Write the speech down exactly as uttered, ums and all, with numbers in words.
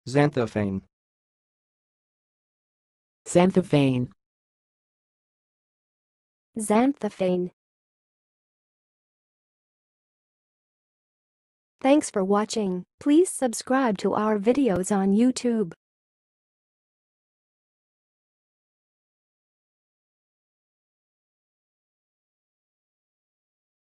Xanthophane. Xanthophane. Xanthophane. Thanks for watching. Please subscribe to our videos on YouTube.